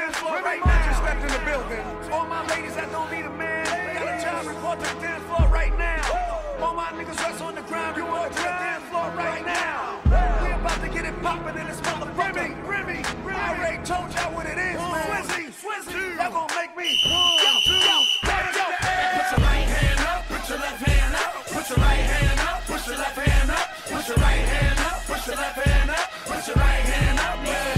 dance floor right now. Just stepped in the building. All my ladies that don't need a man, got a job, report to the dance floor right now. All my niggas that's on the ground, report to the dance floor right now. We about to get it poppin' in this motherfucker. Remy, I already told y'all what it is, man. Swizzy, y'all gon' make me. Yo. Put your right hand up, put your left hand up. Put your right hand up, put your left hand up. Put your right hand up, put your left hand up. Put your right hand up, man.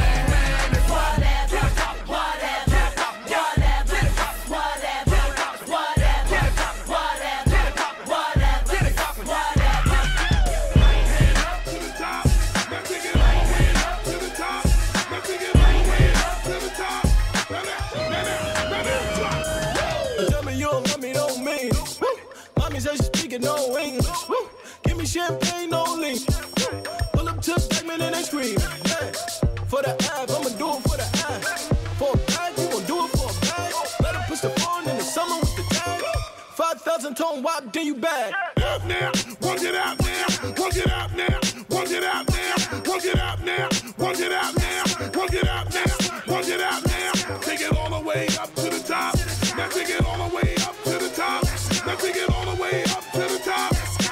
No English. Woo. Give me champagne, no lean. Pull up to the segment and they scream. Hey. For the ab, I'ma do it for the ab. For a bag, you gon' do it for a bag. Let her push the phone in the summer with the tag. 5,000 tone wop, then you bag. Up now, work it out now, work it out now, work it out now, work it out now, work it out now, work it out now, work it out now. Take it all the way up to the top. Now take it all the way up to the top. Now take it all the way up to the top.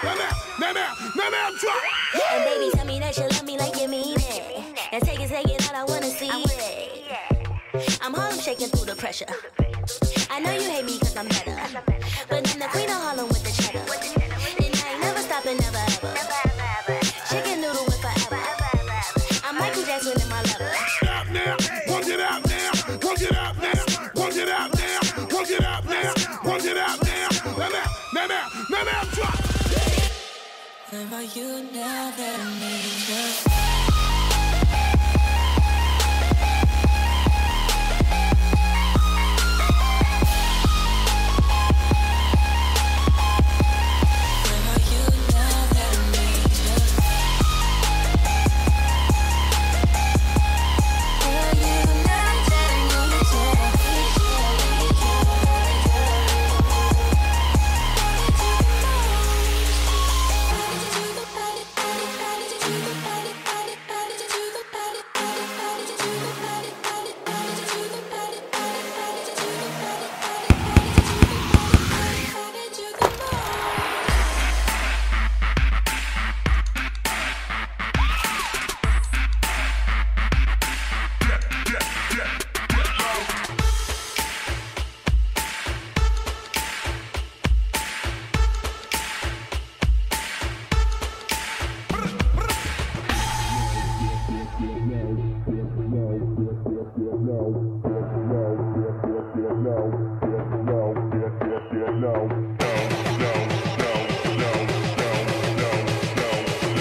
Now, drop. And baby, tell me that you love me like you mean it. And take it, all I wanna see it. I'm Harlem shaking through the pressure. I know you hate me cause I'm better. But then the queen of Harlem with the cheddar. And I ain't never stopping, never ever. Chicken noodle with forever. I'm Michael Jackson in my lover. Out now, work it out now, work it out now, work it out now, work it out now, work it out now. Now, drop. Where are you now that I need you?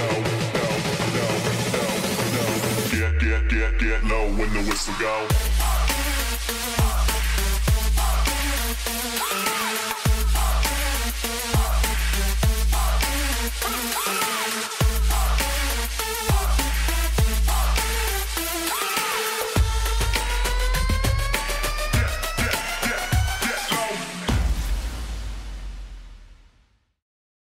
Get low when the whistle go.